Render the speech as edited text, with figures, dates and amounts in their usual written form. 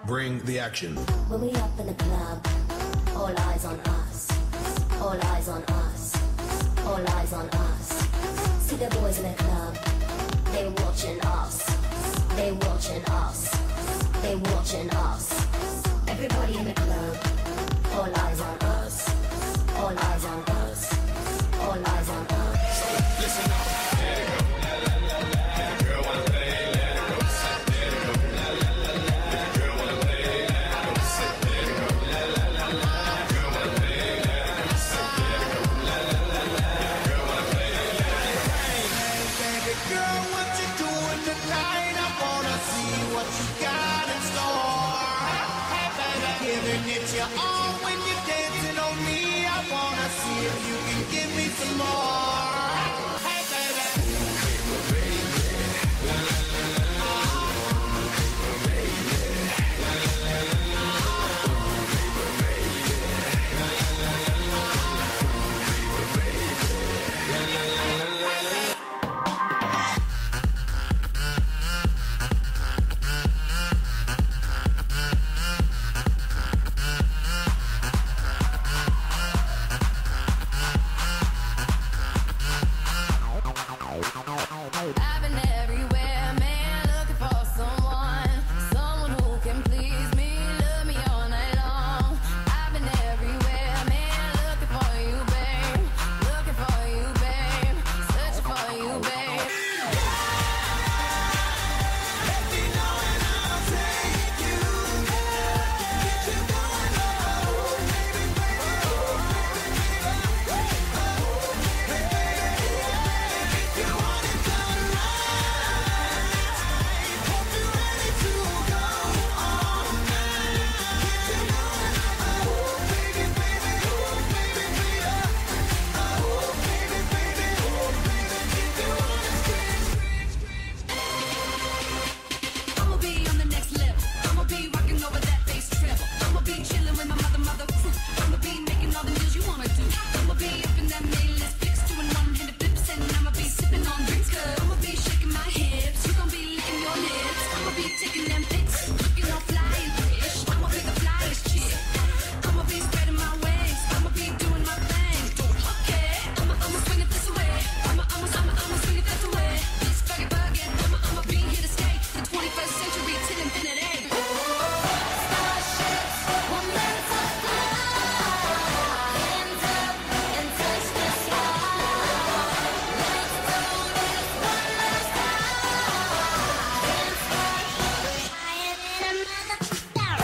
Bring the action. When we up in the club, all eyes on us. All eyes on us. All eyes on us. See the boys in the club, they watching us. They watching us. They watching us. Everybody in the club, all eyes on us. All eyes on us. All eyes on us. So listen up. Let it go. La la la la. If the girl wanna play, let it go. Let it go. La la la la. If the girl wanna play, let it go. Let it go. La la la la. If the girl wanna play, let it go. Let it go. La la la la. If the girl wanna play, let it go. Hey, baby girl, what you doing tonight? I wanna see what you got in store. Hey, baby, giving it your all when you're dancing on me. I wanna see if you can give me some more. Hey, baby. I've been everywhere, man, looking for someone who can please me, love me all night long. I've been everywhere, man, looking for you, babe, searching for you, babe. Let me know and I'll take you. Get you going, oh, baby, baby, oh, baby, baby, oh, baby, baby. If you want it done right, hope you're ready to go all night. Get you going, oh, baby, baby, oh, baby, baby, oh, baby, baby, oh, baby. If you want it scream. I'ma be on the next level. I'ma be rocking over that bass treble. I'ma be chilling with my mother crew. I'ma be making all the deals you wanna do. I'ma be up in that A-list fix, doing one-handed flips, and I'ma be sipping on drinks. 'Cause I'ma be shaking my hips, you gon' be licking your lips. I'ma be taking them pics, looking all fly and rich. I'ma be the flyest chick. I'ma be spreading my wings. I'ma be doing my thing. Okay, I'ma swing it this way. I'ma swing it that way. This buggy bugging. I'ma be here to stay. The 21st century till infinity. Starships will let us fly. Hands up and touch the sky. Let's do this one last time. Dance right, higher than a mother.